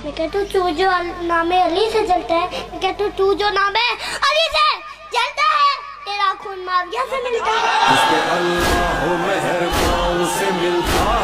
मैं कहता हूँ तू जो नाम है अली से जलता है, मैं कहता हूँ तू जो नाम है अली से जलता है, तेरा खून माविया से मिलता है। अल्लाह मेहरबान से मिलता